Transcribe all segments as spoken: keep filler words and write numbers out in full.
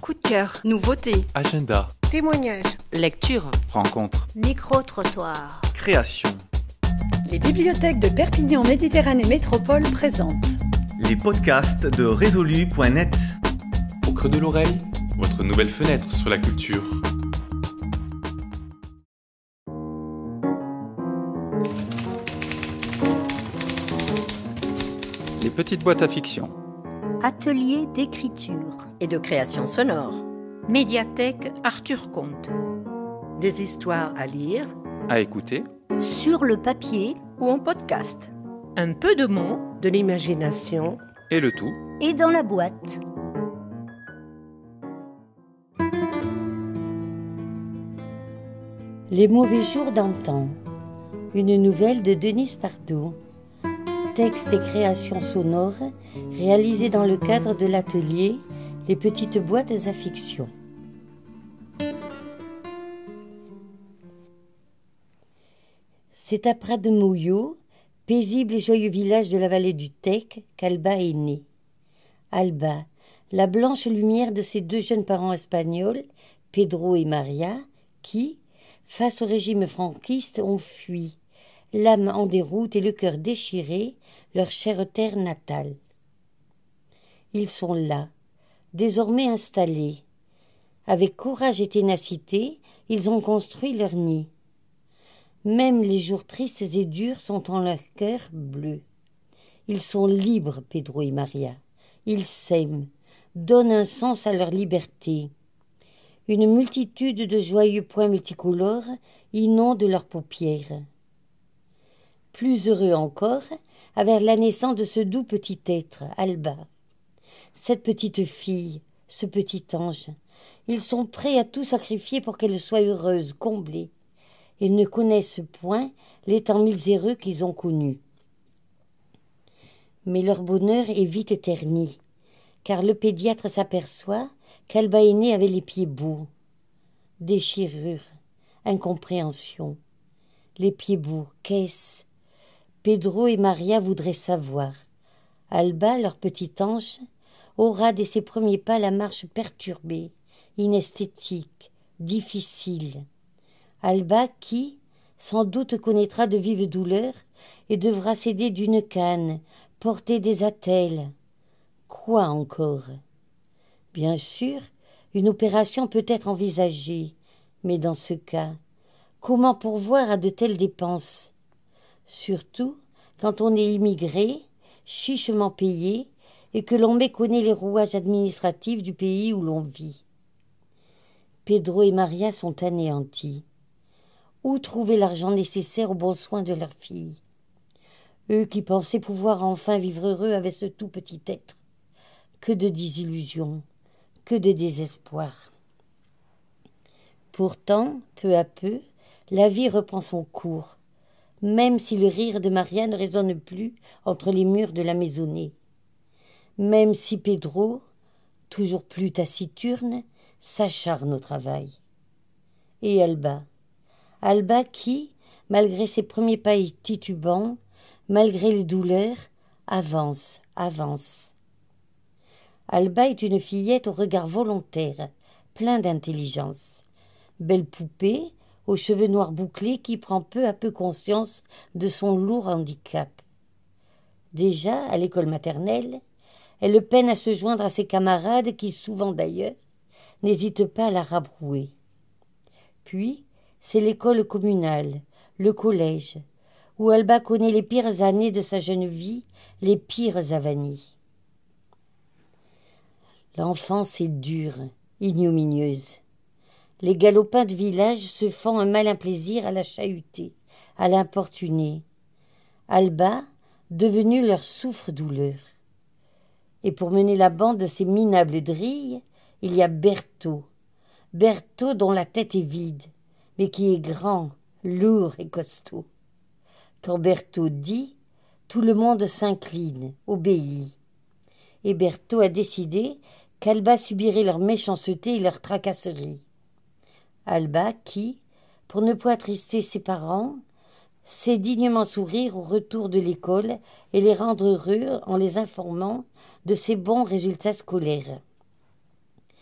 Coup de cœur, nouveautés, agenda, témoignages, lecture, rencontre, micro-trottoir, création. Les bibliothèques de Perpignan Méditerranée Métropole présentent les podcasts de résolu point net. Au creux de l'oreille, votre nouvelle fenêtre sur la culture. Les petites boîtes à fiction. atelier d'écriture, et de création sonore. médiathèque Arthur Comte, des histoires à lire, À écouter. sur le papier Ou en podcast. un peu de mots, de l'imagination, Et le tout. et dans la boîte. Les mauvais jours d'antan. Une nouvelle de Denise Pardo. Texte et création sonore réalisés dans le cadre de l'atelier Les petites boîtes à fiction. C'est à Prat-de-Mouillot, paisible et joyeux village de la vallée du Tech, qu'Alba est née. Alba, la blanche lumière de ses deux jeunes parents espagnols, Pedro et Maria, qui, face au régime franquiste, ont fui, l'âme en déroute et le cœur déchiré, leur chère terre natale. Ils sont là, désormais installés. Avec courage et ténacité, ils ont construit leur nid. Même les jours tristes et durs sont en leur cœur bleu. Ils sont libres, Pedro et Maria. Ils s'aiment, donnent un sens à leur liberté. Une multitude de joyeux points multicolores inondent leurs paupières. Plus heureux encore, avec la naissance de ce doux petit être, Alba. Cette petite fille, ce petit ange, ils sont prêts à tout sacrifier pour qu'elle soit heureuse, comblée. Ils ne connaissent point les temps miséreux qu'ils ont connus. Mais leur bonheur est vite terni, car le pédiatre s'aperçoit qu'Alba est née avec les pieds beaux. Déchirure, incompréhension. Les pieds beaux, qu'est-ce ? Pedro et Maria voudraient savoir. Alba, leur petit ange, aura dès ses premiers pas la marche perturbée, inesthétique, difficile. Alba qui, sans doute, connaîtra de vives douleurs et devra s'aider d'une canne, porter des attelles. Quoi encore ? Bien sûr, une opération peut être envisagée, mais dans ce cas, comment pourvoir à de telles dépenses ? Surtout quand on est immigré, chichement payé, et que l'on méconnaît les rouages administratifs du pays où l'on vit. Pedro et Maria sont anéantis. Où trouver l'argent nécessaire aux bons soins de leur fille ? Eux qui pensaient pouvoir enfin vivre heureux avec ce tout petit être. Que de désillusions, que de désespoir. Pourtant, peu à peu, la vie reprend son cours, même si le rire de Maria ne résonne plus entre les murs de la maisonnée. Même si Pedro, toujours plus taciturne, s'acharne au travail. Et Alba Alba qui, malgré ses premiers pas titubants, malgré les douleurs, avance, avance. Alba est une fillette au regard volontaire, plein d'intelligence. Belle poupée, aux cheveux noirs bouclés, qui prend peu à peu conscience de son lourd handicap. Déjà, à l'école maternelle, elle peine à se joindre à ses camarades qui, souvent d'ailleurs, n'hésitent pas à la rabrouer. Puis, c'est l'école communale, le collège, où Alba connaît les pires années de sa jeune vie, les pires avanies. L'enfance est dure, ignominieuse. Les galopins de village se font un malin plaisir à la chahuter, à l'importuner. Alba, devenue leur souffre-douleur. Et pour mener la bande de ces minables drilles, il y a Berthaud. Berthaud dont la tête est vide, mais qui est grand, lourd et costaud. Quand Berthaud dit, tout le monde s'incline, obéit. Et Berthaud a décidé qu'Alba subirait leur méchanceté et leur tracasserie. Alba qui, pour ne point attrister ses parents, sait dignement sourire au retour de l'école et les rendre heureux en les informant de ses bons résultats scolaires.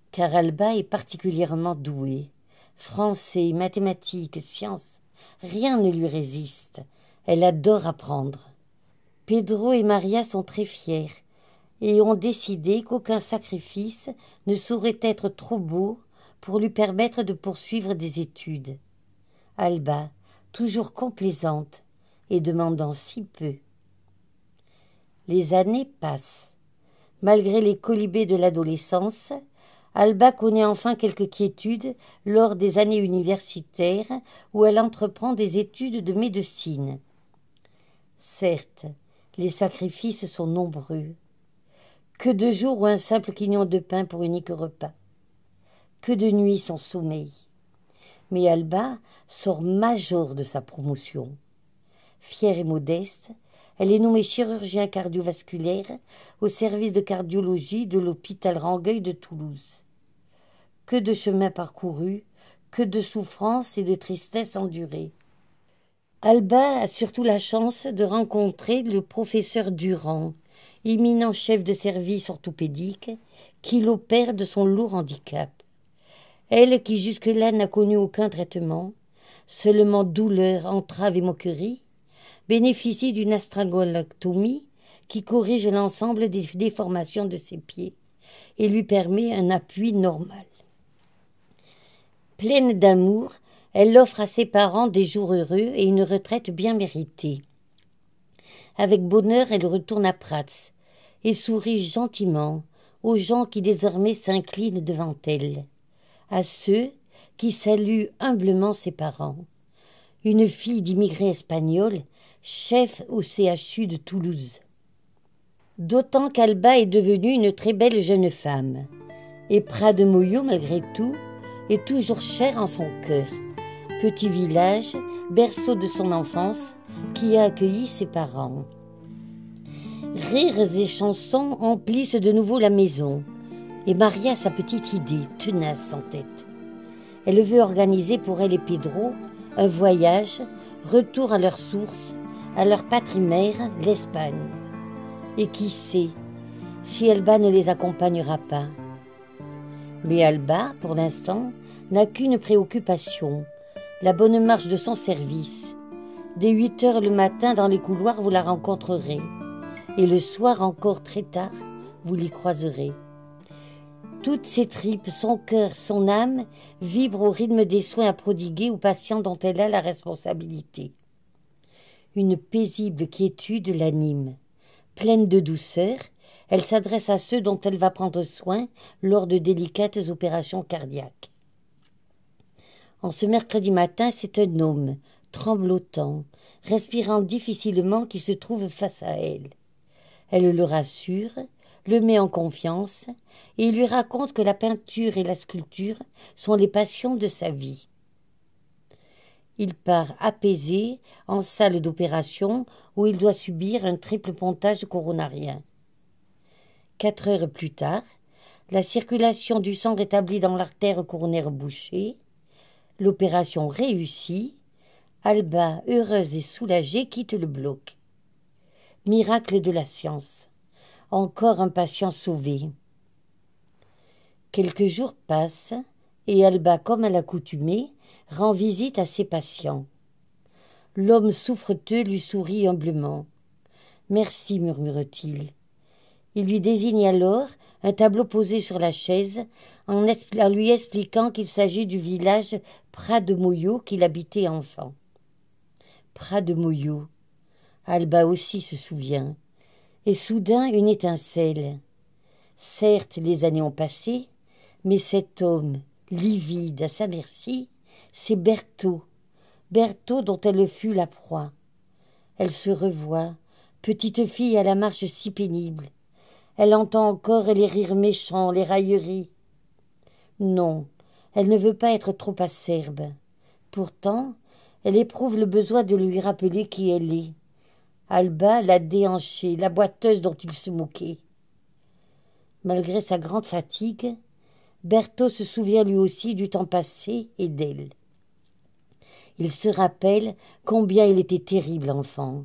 car Alba est particulièrement douée. Français, mathématiques, sciences, rien ne lui résiste. Elle adore apprendre. Pedro et Maria sont très fiers et ont décidé qu'aucun sacrifice ne saurait être trop beau pour lui permettre de poursuivre des études. Alba, toujours complaisante et demandant si peu. Les années passent. Malgré les colibés de l'adolescence, Alba connaît enfin quelques quiétudes lors des années universitaires où elle entreprend des études de médecine. Certes, les sacrifices sont nombreux. Que de jours ou un simple quignon de pain pour unique repas. Que de nuits sans sommeil. Mais Alba sort major de sa promotion. Fière et modeste, elle est nommée chirurgien cardiovasculaire au service de cardiologie de l'hôpital Rangueil de Toulouse. Que de chemins parcourus, que de souffrances et de tristesses endurées. Alba a surtout la chance de rencontrer le professeur Durand, éminent chef de service orthopédique, qui l'opère de son lourd handicap. Elle, qui jusque-là n'a connu aucun traitement, seulement douleur, entrave et moquerie, bénéficie d'une astragalactomie qui corrige l'ensemble des déformations de ses pieds et lui permet un appui normal. Pleine d'amour, elle offre à ses parents des jours heureux et une retraite bien méritée. Avec bonheur, elle retourne à Prats et sourit gentiment aux gens qui désormais s'inclinent devant elle, à ceux qui saluent humblement ses parents. Une fille d'immigrés espagnols, chef au C H U de Toulouse. D'autant qu'Alba est devenue une très belle jeune femme. Et Prat de Moyo, malgré tout, est toujours cher en son cœur. Petit village, berceau de son enfance, qui a accueilli ses parents. Rires et chansons emplissent de nouveau la maison. Et Maria a sa petite idée, tenace en tête. Elle veut organiser pour elle et Pedro un voyage, retour à leur source, à leur patrie-mère, l'Espagne. Et qui sait si Alba ne les accompagnera pas. Mais Alba, pour l'instant, n'a qu'une préoccupation, la bonne marche de son service. Dès huit heures le matin, dans les couloirs, vous la rencontrerez. Et le soir, encore très tard, vous l'y croiserez. Toutes ses tripes, son cœur, son âme vibrent au rythme des soins à prodiguer aux patients dont elle a la responsabilité. Une paisible quiétude l'anime. Pleine de douceur, elle s'adresse à ceux dont elle va prendre soin lors de délicates opérations cardiaques. En ce mercredi matin, c'est un homme, tremblotant, respirant difficilement, qui se trouve face à elle. Elle le rassure, le met en confiance et lui raconte que la peinture et la sculpture sont les passions de sa vie. Il part apaisé en salle d'opération où il doit subir un triple pontage coronarien. Quatre heures plus tard, la circulation du sang rétablie dans l'artère coronaire bouchée, l'opération réussie, Alba, heureuse et soulagée, quitte le bloc. Miracle de la science. Encore un patient sauvé. Quelques jours passent et Alba, comme à l'accoutumée, rend visite à ses patients. L'homme souffreteux lui sourit humblement. « Merci, murmure-t-il. » Il lui désigne alors un tableau posé sur la chaise en, expl- en lui expliquant qu'il s'agit du village Prat de Moyo qu'il habitait enfant. Prat de Moyo. Alba aussi se souvient. Et soudain une étincelle. Certes, les années ont passé, mais cet homme, livide à sa merci, c'est Berthaud, Berthaud dont elle fut la proie. Elle se revoit, petite fille à la marche si pénible. Elle entend encore les rires méchants, les railleries. Non, elle ne veut pas être trop acerbe. Pourtant, elle éprouve le besoin de lui rappeler qui elle est. Alba, la déhanchée, la boiteuse dont il se moquait. Malgré sa grande fatigue, Berthaud se souvient lui aussi du temps passé et d'elle. Il se rappelle combien il était terrible enfant.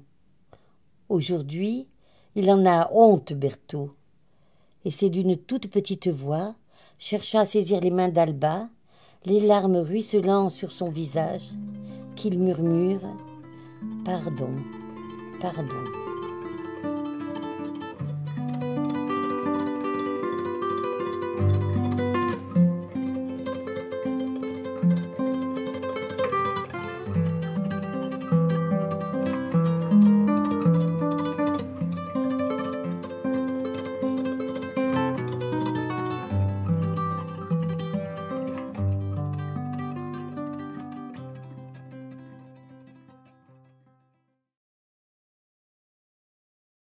Aujourd'hui, il en a honte, Berthaud. Et c'est d'une toute petite voix, chercha à saisir les mains d'Alba, les larmes ruisselant sur son visage, qu'il murmure « Pardon, pardon ».